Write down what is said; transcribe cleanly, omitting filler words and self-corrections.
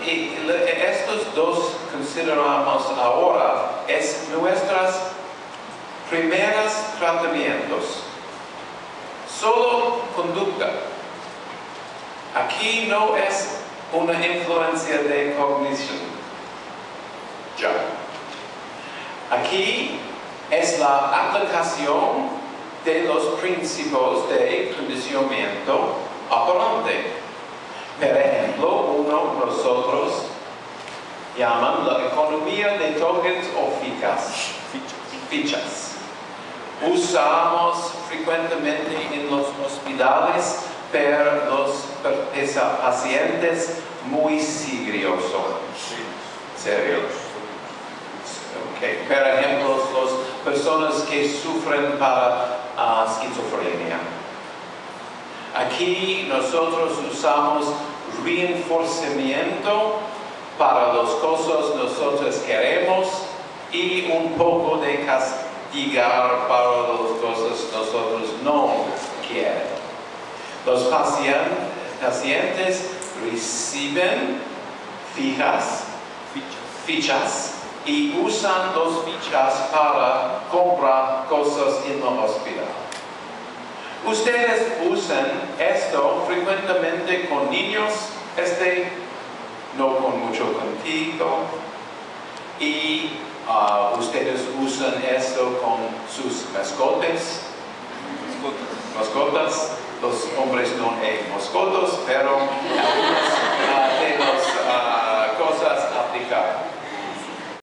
estos dos consideramos ahora es nuestras primeros tratamientos. Solo conducta. Aquí no es una influencia de cognición. Ya. Aquí es la aplicación de los principios de condicionamiento operante. Por ejemplo, nosotros llaman la economía de tokens o fichas. Usamos frecuentemente en los hospitales para los pacientes muy serios. Okay. Por ejemplo, las personas que sufren para esquizofrenia. Aquí nosotros usamos reforzamiento para las cosas que nosotros queremos y un poco de castigar para las cosas que nosotros no queremos. Los pacientes reciben fichas y usan las fichas para comprar cosas en el hospital. Ustedes usan esto frecuentemente con niños, no con mucho contigo, y ustedes usan esto con sus mascotas. Los hombres no hay mascotas, pero algunas de las cosas aplicadas.